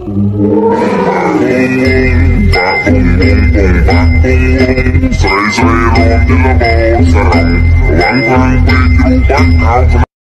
Sợi dây rôm như là bầu xà rồng, quăng thang quê chú bắt áo